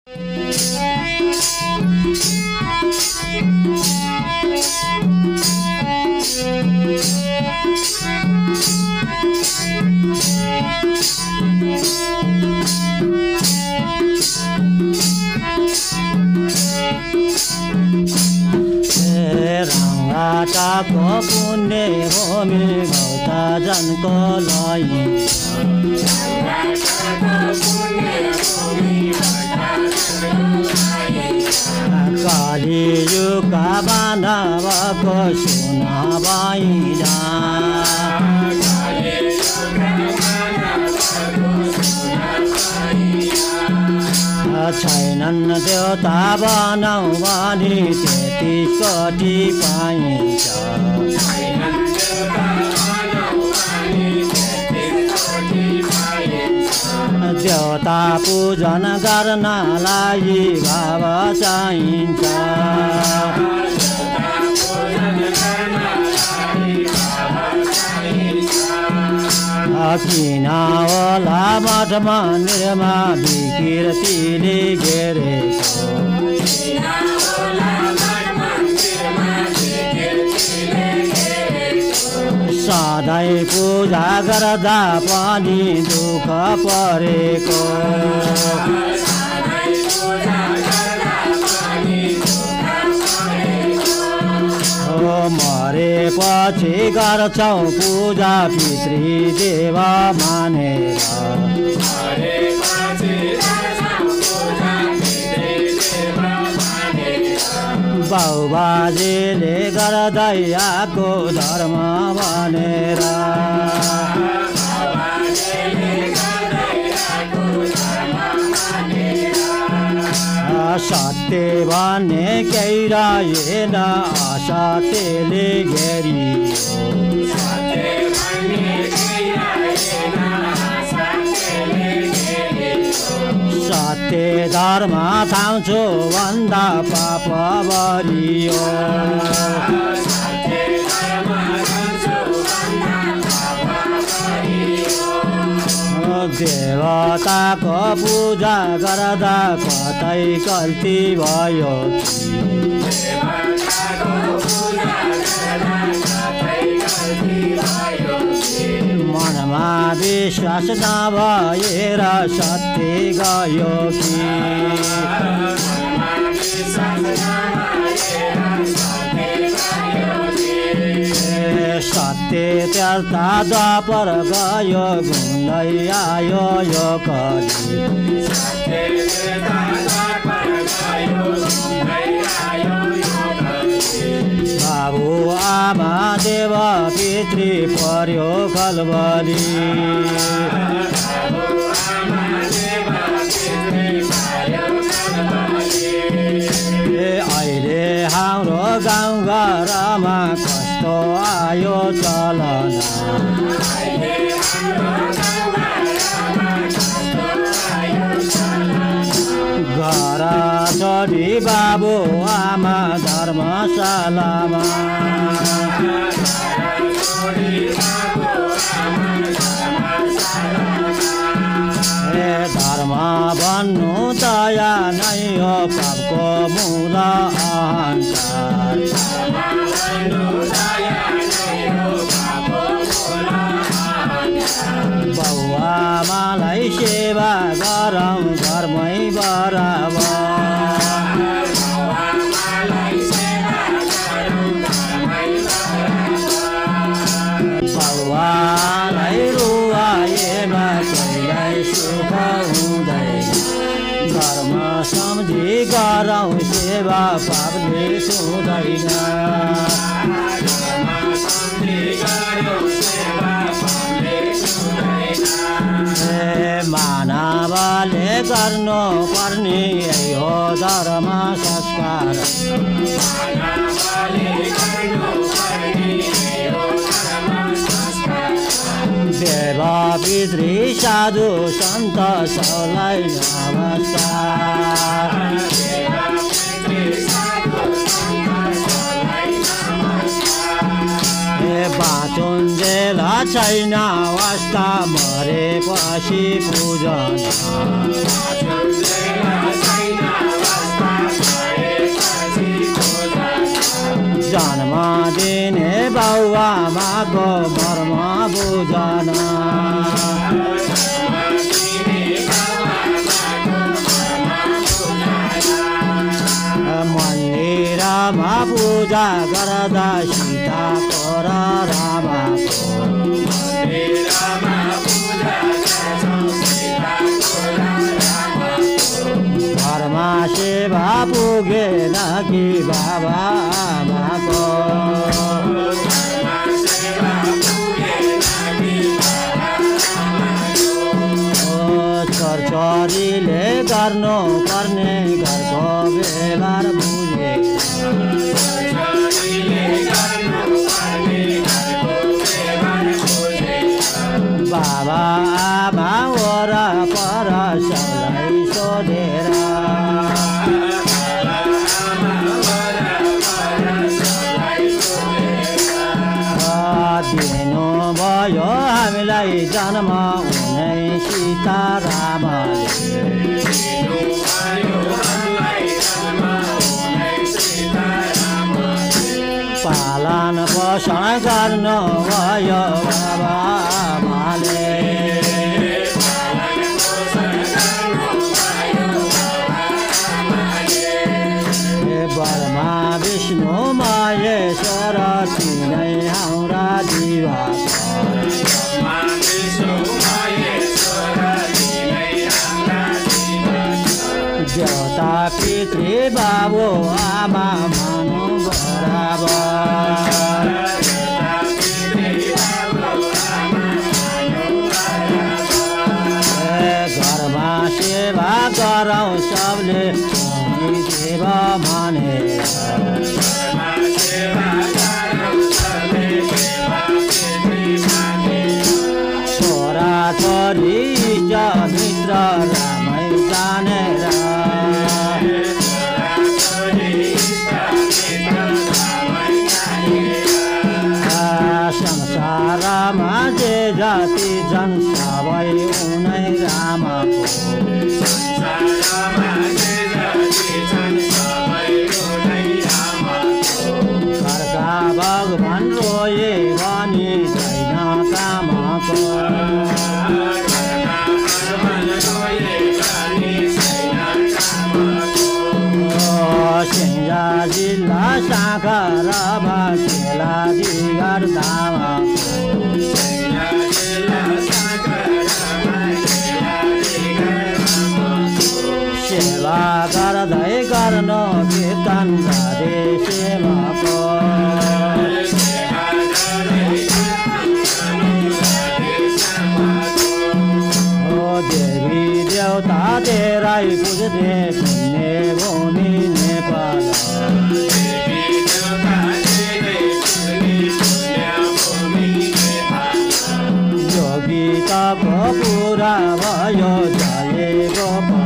रङ्गाटाको पुण्य भूमि गौता जनको लई कलियुगका मानवको सुना बाइला छैनन् देउता बनाउ भने 33 कोटी पाइन्छ देउता पूजन गर्नलाई भाव चाहिन्छ किन होला मठ मन्दिरमा विकृतिले घेरेको सधैँ पूजा गर्दा पनि दुःख परेको मरेपछि गर्छौ पूजा पितृदेव मानेर बाउबाजेले गर्दै आएको धर्म भनेर सत्य भन्ने केही रहेन असत्यले घेरियो सत्य धर्म थाउँछु भन्दा पाप बढियो देवताको पूजा गर्दा कतै गल्ती भयो मनमा विश्वास नभएर सत्य गयो कि सत्य त्यस्ता द्वापर गयो घुम्दै आयो यो कली बाबु आमा देव पितृ पर्यो खलबली अहिले हाम्रो गाउँघरमा कस्तो आयो चलना घर छोडी बाबु आमा धर्मशालामा धर्म भन्नु दया नै हो पापको मूल अहंकार बाउआमालाई सेवा गरौँ घरमै बराबर बाउआलाई रुवाएमा कहिल्यै सुख हुँदैन धर्म सम्झी गरौँ सेवा पापले छुँदैन मानवले गर्नु पर्ने यही हो धर्म संस्कार देव पितृ साधु सन्त सबलाई नमस्कार बाँचुन्जेल छैन वास्ता मरेपछि पूजन पूजा गर्दा सीताको र रामको घरमा सेवा पुगेन कि बाबा आमाको छोरीले गर्नु पर्ने घरको व्यवहार बुझे बाबा आमा वरपर सबलाई सोधेर दिनु भयो हामीलाई जन्म हुने सीतारामले पालन पोषण गर्नु भयो बाबा आमाले ब्रह्मा विष्णु महेश्वर तिनै हाम्रा देवता पितृ बाबु आमा मानु बराबर घरमा सेवा गरौँ सबले देव माने छोरा छोरी मित्र रामै जानेर संसारमा जे जाति जन सबै उनै रामको घरका भगवान रोए भने छैन कामको सिङ्गा जिल्ला साखरमा खेला दिगर धामको सेवा गर्दै गर्नु कीर्तन राधे सेवाको देवी देवता तेरै पुज्ने पुण्य भूमि नेपाल यो गीतको पुरा भयो जय गोपाल